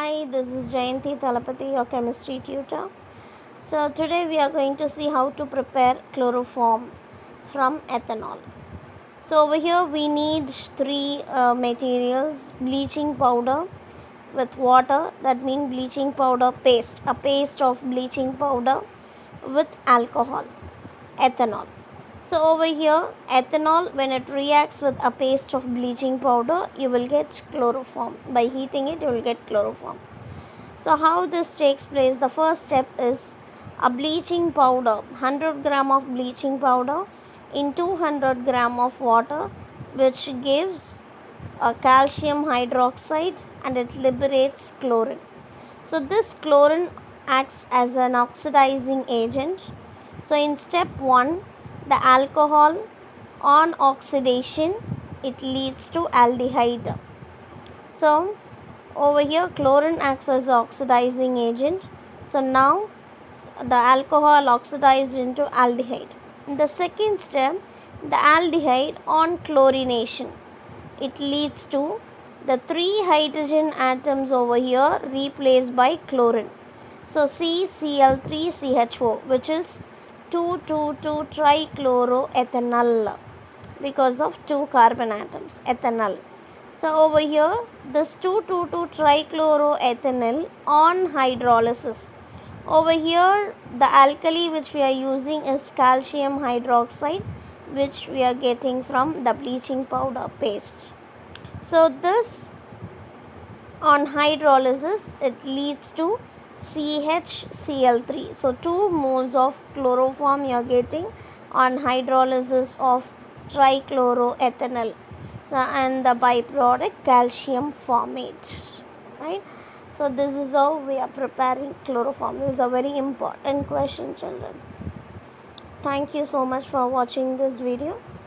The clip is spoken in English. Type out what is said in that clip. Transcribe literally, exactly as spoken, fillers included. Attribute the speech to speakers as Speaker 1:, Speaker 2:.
Speaker 1: Hi, this is Jayanthi, Thalapathi, your chemistry tutor. So today we are going to see how to prepare chloroform from ethanol. So over here we need three uh, materials: bleaching powder with water, that means bleaching powder paste, a paste of bleaching powder with alcohol, ethanol. So over here, ethanol, when it reacts with a paste of bleaching powder, you will get chloroform. By heating it, you will get chloroform. So how this takes place, the first step is a bleaching powder, one hundred gram of bleaching powder in two hundred gram of water, which gives a calcium hydroxide and it liberates chlorine. So this chlorine acts as an oxidizing agent. So in step one, the alcohol on oxidation, it leads to aldehyde. So over here chlorine acts as an oxidizing agent. So now the alcohol oxidized into aldehyde. In the second step, the aldehyde on chlorination, it leads to the three hydrogen atoms over here replaced by chlorine. So C C l three C H O, which is two two two trichloroethanol, because of two carbon atoms, ethanol. So over here this two two two trichloroethanol on hydrolysis. Over here the alkali which we are using is calcium hydroxide, which we are getting from the bleaching powder paste. So this on hydrolysis, it leads to C H C l three. So two moles of chloroform you are getting on hydrolysis of trichloroethanol. So and the byproduct calcium formate, right? So this is how we are preparing chloroform. This is a very important question, children. Thank you so much for watching this video.